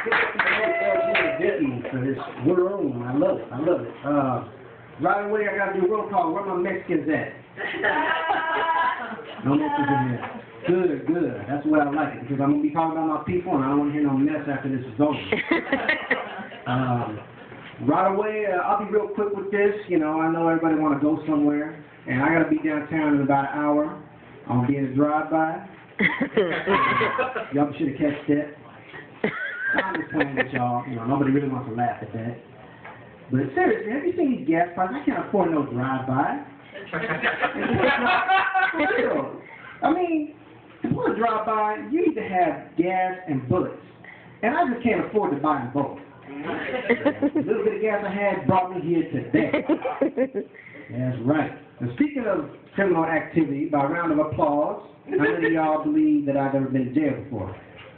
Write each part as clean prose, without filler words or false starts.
For this room. I love it. I love it. Right away, I got to do a roll call. Where my Mexicans at? No Mexicans in here. Good, good. That's the way I like it, because I'm going to be talking about my people, and I don't want to hear no mess after this is over. Right away, I'll be real quick with this. You know, I know everybody want to go somewhere, and I got to be downtown in about an hour. I'm going to be in a drive-by. Y'all should have catch that. I'm just playing with y'all. You know, nobody really wants to laugh at that. But seriously, have you seen these gas prices? I can't afford no drive-by. For real. I mean, if you want to drive by, you need to have gas and bullets. And I just can't afford to buy them both. The little bit of gas I had brought me here today. That's right. Now, speaking of criminal activity, by a round of applause, how many of y'all believe that I've ever been to jail before?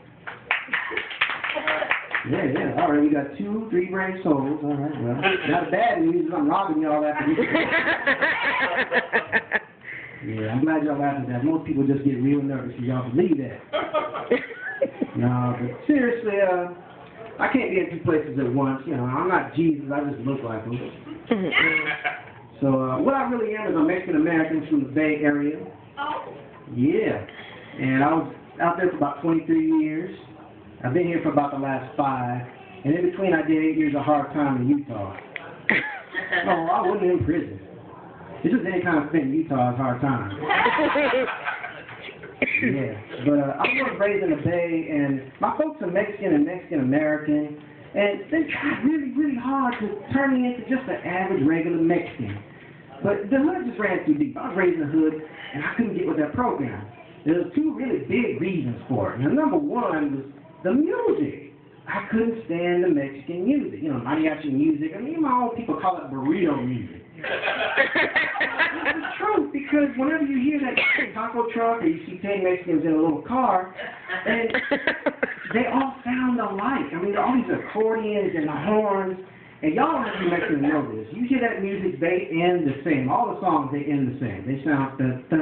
Yeah. All right, we got 2, 3 brave souls. All right, well, not bad news is I'm robbing y'all after this. Yeah, I'm glad y'all laughed at that. Most people just get real nervous if y'all believe that. No, but seriously, I can't be in 2 places at once. You know, I'm not Jesus. I just look like him. So what I really am is a Mexican-American from the Bay Area. Yeah. And I was out there for about 23 years. I've been here for about the last 5. And in between, I did 8 years of hard time in Utah. No, I wasn't in prison. It's just any kind of thing in Utah is hard time. Yeah. But I was raised in the Bay, and my folks are Mexican and Mexican-American. And they tried really, really hard to turn me into just an average, regular Mexican. But the hood just ran too deep. I was raised in the hood, and I couldn't get with that program. There was 2 really big reasons for it. Now, number 1 was the music. I couldn't stand the Mexican music. You know, mariachi music. I mean, my own people call it burrito music. It's the truth, because whenever you hear that taco truck or you see 10 Mexicans in a little car, and they all sound alike. I mean, all these accordions and the horns, and y'all have to be Mexicans know this. You hear that music, they end the same. All the songs, they end the same. They sound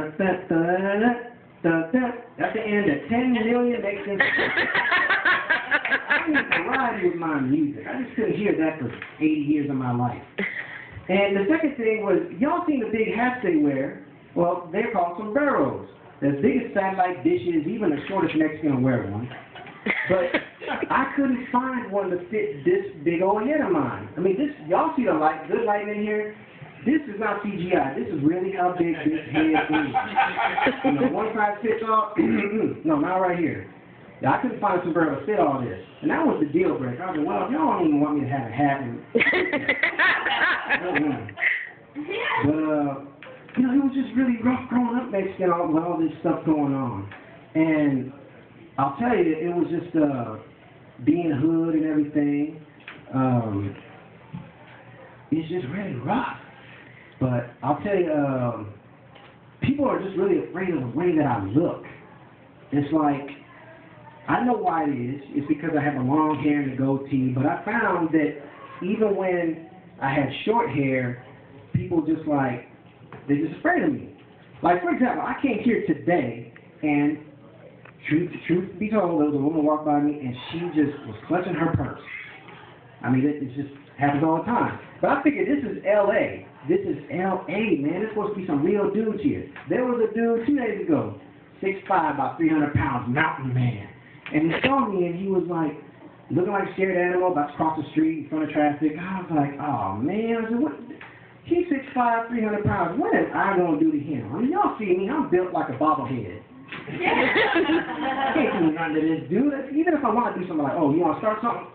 at the end of 10 million Mexicans. I need variety with my music. I just couldn't hear that for 80 years of my life. And the second thing was, y'all seen the big hats they wear? Well, they're called sombreros. They're as big as satellite dishes. Even the shortest Mexican will wear one. But I couldn't find one to fit this big old head of mine. I mean, this, y'all see the light, good light in here? This is not CGI. This is really how big this head is. You know, one size fits all. No, not right here. Yeah, I couldn't find a sombrero to fit all this. And that was the deal breaker. I was like, well, y'all don't even want me to have a hat. And but, you know, it was just really rough growing up Mexican with all this stuff going on. And I'll tell you, it was just being hood and everything. It's just really rough. But I'll tell you, people are just really afraid of the way that I look. It's like, I know why it is. It's because I have a long hair and a goatee. But I found that even when I had short hair, people just like, they're just afraid of me. Like, for example, I came here today, and truth be told, there was a woman walked by me, and she just was clutching her purse. I mean, it just happens all the time. But I figured this is L.A. This is L.A., man. There's supposed to be some real dudes here. There was a dude 2 days ago, 6'5", about 300 pounds, mountain man. And he saw me, and he was like, looking like a scared animal, about to cross the street in front of traffic. I was like, oh, man. I said, what? He's 6'5", 300 pounds. What am I going to do to him? I mean, y'all see me. I'm built like a bobblehead. I can't do nothing to this dude. Even if I want to do something like, oh, you want to start something?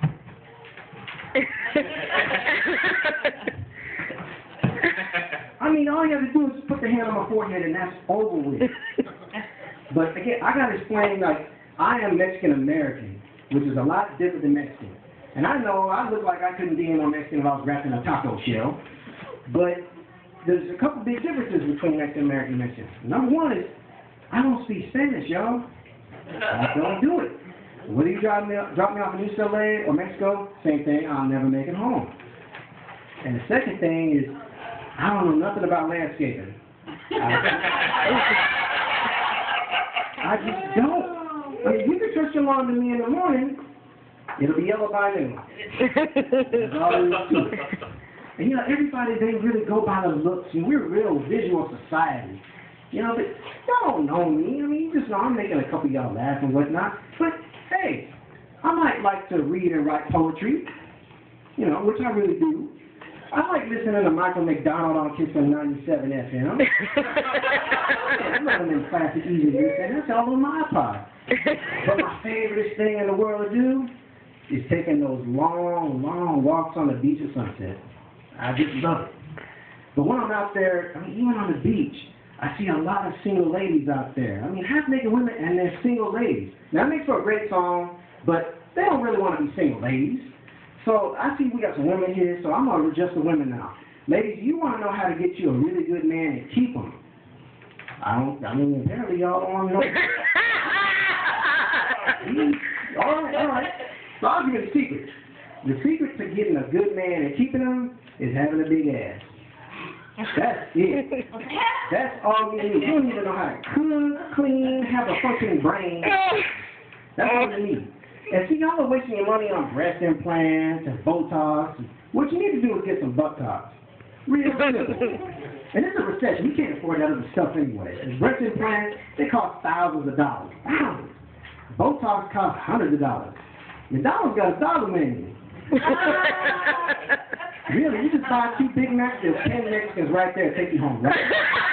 I mean, all you have to do is put the hand on my forehead, and that's over with. But, again, I got to explain, like, I am Mexican-American, which is a lot different than Mexican. And I know I look like I couldn't be any more Mexican if I was wrapped in a taco shell. But there's a couple big differences between Mexican-American and Mexican. Number 1 is, I don't speak Spanish, y'all. I don't do it. Whether you drop me off in UCLA or Mexico, same thing, I'll never make it home. And the second thing is, I don't know nothing about landscaping. I just don't. I mean, you can trust your mom to me in the morning. It'll be yellow by noon. That's all there is to it. And you know, everybody, they really go by the looks, and we're a real visual society. You know, but y'all don't know me. I mean, you just know I'm making a couple of y'all laugh and whatnot. But hey, I might like to read and write poetry, you know, which I really do. I like listening to Michael McDonald on Kiss on 97 FM. I'm not in classic easy listening. That's all on my iPod. But my favorite thing in the world to do is taking those long, long walks on the beach at sunset. I just love it. But when I'm out there, I mean, even on the beach, I see a lot of single ladies out there. I mean, half-naked women and they're single ladies. Now, it makes for a great song, but they don't really want to be single ladies. So I see we got some women here, so I'm going to adjust the women now. Ladies, you want to know how to get you a really good man and keep him. I mean, apparently y'all don't want to know. All right. So I'll give you the secret. The secret to getting a good man and keeping him is having a big ass. That's it. That's all you need. You don't even know how to cook, clean, have a functioning brain. That's all you need. And see, y'all are wasting your money on breast implants and Botox. What you need to do is get some buttocks. Real simple. And it's a recession. You can't afford that other stuff anyway. And breast implants, they cost thousands of dollars. Thousands. Botox costs hundreds of dollars. McDonald's got a dollar menu. Really, you just buy 2 Big Macs, there's 10 Mexicans right there, take you home, right?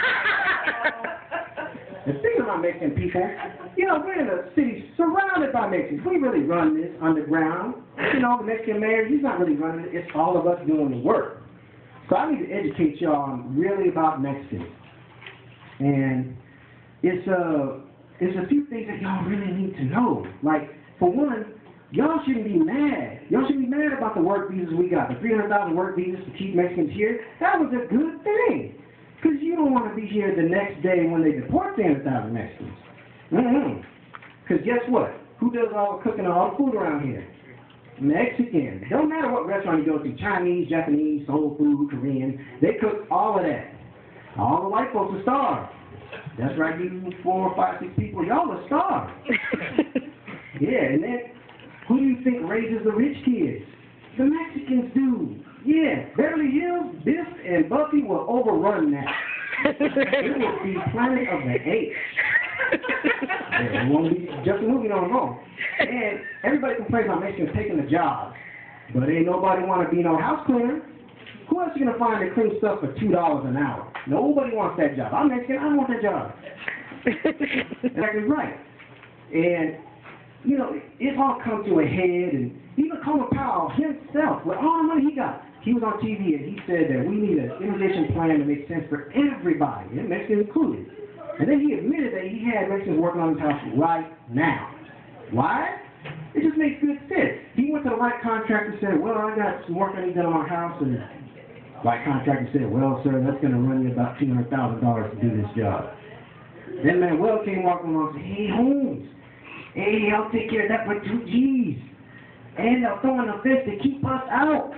And speaking about Mexican people, you know, we're in a city surrounded by Mexicans. We really run this underground. You know, the Mexican mayor, he's not really running it. It's all of us doing the work. So I need to educate y'all really about Mexicans. And it's a few things that y'all really need to know. Like, for one, y'all shouldn't be mad. Y'all shouldn't be mad about the work visas we got. The 300,000 work visas to keep Mexicans here. That was a good thing. Because you don't want to be here the next day when they deport 300,000 Mexicans. Because guess what? Who does all the cooking and all the food around here? Mexicans. Don't matter what restaurant you go to, Chinese, Japanese, soul food, Korean, they cook all of that. All the white folks are starved. That's right, you 4, 5, 6 people, y'all are starved. Yeah, and then who do you think raises the rich kids? The Mexicans do. Yeah, Beverly Hills, Biff, and Buffy will overrun that. It will be Planet of the Apes. Yeah, it won't be just a movie no more. And everybody complains about Mexicans taking the jobs, but ain't nobody want to be no house cleaner. Who else you gonna find to clean stuff for $2 an hour? Nobody wants that job. I'm Mexican. I want that job. Exactly right. And you know, it's all come to a head, and even Colin Powell himself, with all the money he got, he was on TV and he said that we need an immigration plan that makes sense for everybody, and Mexicans included. And then he admitted that he had Mexicans working on his house right now. Why? It just makes good sense. He went to the white contractor and said, well, I got some work I need done on my house, and the white contractor said, well, sir, that's going to run you about $200,000 to do this job. Then Manuel came walking along and said, hey, Holmes, hey, I'll take care of that for 2 G's. And they'll throw in a fist to keep us out.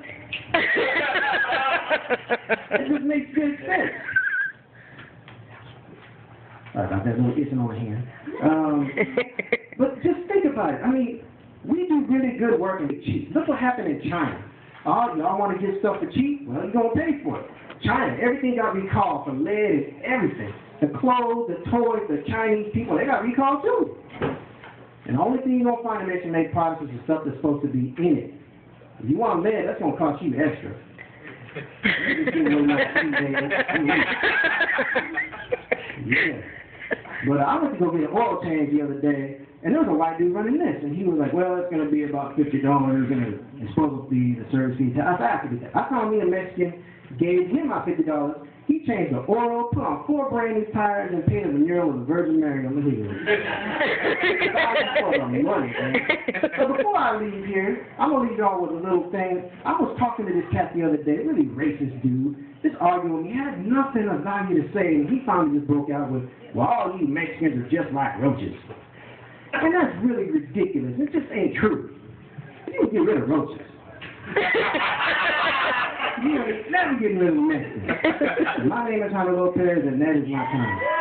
It just makes good sense. Sorry about that little itching on the hand. But just think about it. I mean, we do really good work and it's cheap. Look what happened in China. Oh, y'all want to get stuff for cheap? Well, you're going to pay for it. China, everything got recalled from lead and everything. The clothes, the toys, the Chinese people, they got recalled too. And the only thing you're going to find in Mexican-made products is the stuff that's supposed to be in it. If you want lead, that's going to cost you extra. Yeah. But I went to go get an oil change the other day, and there was a white dude running this, and he was like, well, it's going to be about $50, and the disposal fee, the service fee. I said, I have to do that. I found me a Mexican, gave him my $50. He changed the oil, put on 4 brand new tires, and painted a mural with a Virgin Mary on the hood. Money, man. So before I leave here, I'm going to leave y'all with a little thing. I was talking to this cat the other day, really racist dude, just arguing with me. He had nothing of value to say, and he finally just broke out with, well, all you Mexicans are just like roaches. And that's really ridiculous. It just ain't true. You would get rid of roaches. You ain't never getting rid of Mexicans. My name is Jaime Lopez, and that is my time.